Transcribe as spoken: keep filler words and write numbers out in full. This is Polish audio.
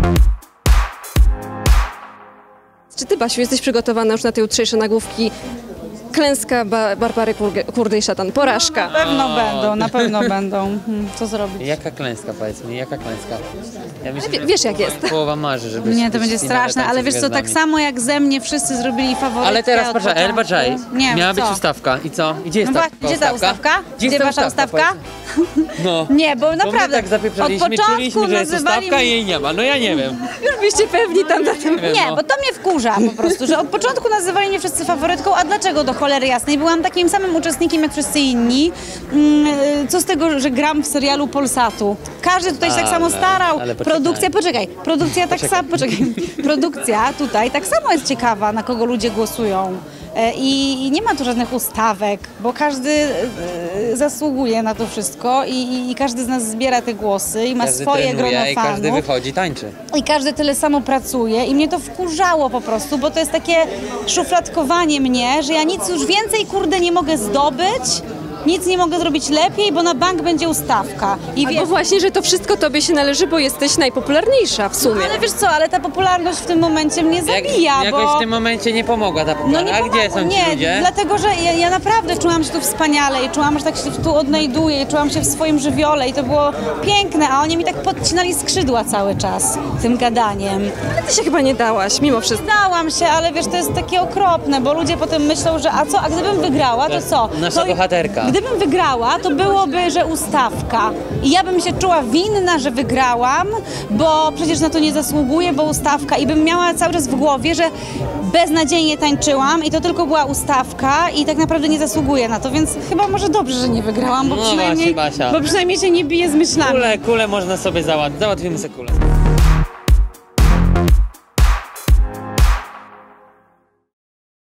Czy ty, Basiu, jesteś przygotowana już na te jutrzejsze nagłówki? Klęska ba Barbary Kurde i szatan, porażka. Na pewno będą, na pewno będą. Hmm, co zrobić? Jaka klęska, powiedz mi, jaka klęska? Ja myślę, W wiesz jak jest. Połowa marzy, żeby... Nie, to będzie straszne, ale wiesz co, tak samo jak ze mnie wszyscy zrobili faworytkę. Ale teraz, od poczekaj, początku. poczekaj, Nie, miała być co? ustawka i co? I gdzie jest No ta właśnie, gdzie ta ustawka? Gdzie, Gdzie jest ta wasza ustawka? No. Nie, bo Bo my naprawdę tak zapieprzaliśmy, od początku czuliśmy, że jest nazywali ustawka mnie... i jej nie ma, no ja nie wiem. Już byście pewni tam na tym. wiem, Nie, no. bo to mnie wkurza po prostu, że od początku nazywali mnie wszyscy faworytką, a dlaczego do cholery jasnej? Byłam takim samym uczestnikiem jak wszyscy inni. Mm, Co z tego, że gram w serialu Polsatu? Każdy tutaj się tak samo Ale- starał. ale poczekaj. Produkcja, poczekaj, produkcja tak samo, poczekaj, produkcja tutaj tak samo jest ciekawa, na kogo ludzie głosują. E, I, I nie ma tu żadnych ustawek, bo każdy e, zasługuje na to wszystko i, i, i każdy z nas zbiera te głosy i ma Każdy swoje trenuje grono i fanów. każdy wychodzi, tańczy. I każdy tyle samo pracuje i mnie to wkurzało po prostu, bo to jest takie szufladkowanie mnie, że ja nic już więcej kurde nie mogę zdobyć, nic nie mogę zrobić lepiej, bo na bank będzie ustawka. I Albo wiesz, właśnie, że to wszystko tobie się należy, bo jesteś najpopularniejsza w sumie. ale wiesz co, ale ta popularność w tym momencie mnie zabija, Jak, jakoś bo... w tym momencie nie pomogła ta No popularność. nie A gdzie pomogło, są ci nie, ludzie? dlatego, że ja, ja naprawdę czułam się tu wspaniale i czułam, że tak się tu odnajduję i czułam się w swoim żywiole i to było piękne, a oni mi tak podcinali skrzydła cały czas tym gadaniem. Ale ty się chyba nie dałaś, mimo wszystko. Dałam się, ale wiesz, to jest takie okropne, bo ludzie potem myślą, że a co, a gdybym wygrała, to co? Nasza to, bohaterka. Gdybym wygrała, to byłoby, że ustawka. I ja bym się czuła winna, że wygrałam, bo przecież na to nie zasługuję, bo ustawka. I bym miała cały czas w głowie, że beznadziejnie tańczyłam i to tylko była ustawka i tak naprawdę nie zasługuję na to, więc chyba może dobrze, że nie wygrałam, bo, No przynajmniej, właśnie, Basia. bo przynajmniej się nie biję z myślami. Kule, kule można sobie załatwić. Załatwimy sobie kulę.